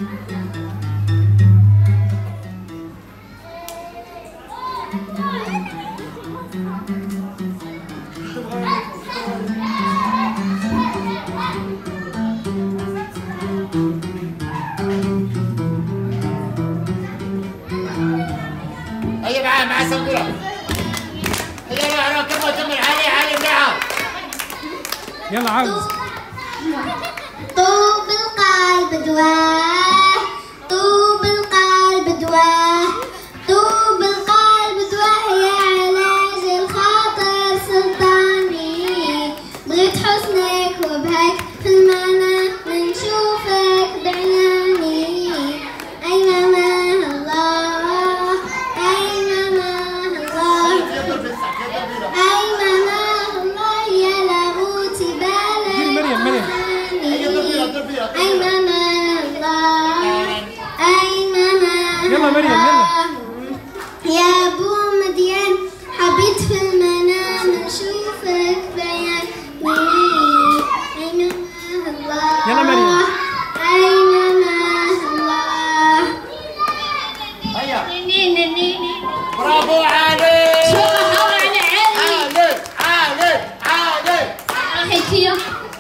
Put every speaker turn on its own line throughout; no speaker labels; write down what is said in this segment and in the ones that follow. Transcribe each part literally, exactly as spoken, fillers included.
هيا معاه مع سندرة. هيا روح روح كمل كمل علي علي معاه.
يلا عاوز.
طوب القلب دواه، طوب القلب دواه، طوب القلب دواه يا علاج الخاطر سلطاني. بغيت حسنك وبهك في المنام نشوفك بعيناني. أينما الله أينما الله أينما الله يا لاغوتي بالك.
مريم مريم
أينما الله أينما
يلا مريم يلا.
يا أبو مديان حبيت في المنام نشوفك بعيني. أينما الله
يلا مريم.
أينما الله.
هيا
ني ني ني
برافو علي.
شوف حاول على علي.
علي علي علي.
أخي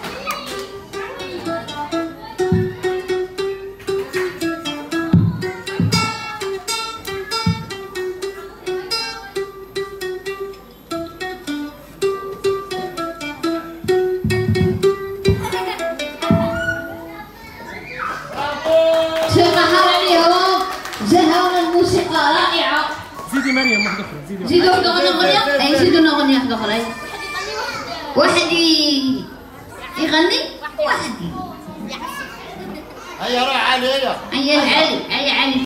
جهونا الموسيقى رائعة.
زيدي مريم واحدة أخرى زيدي.
زيدوا واحدة أغنية. أي زيدوا أغنية واحدة أخرى. واحد يغني واحد.
هيا روح علي هيا.
هيا علي هيا علي.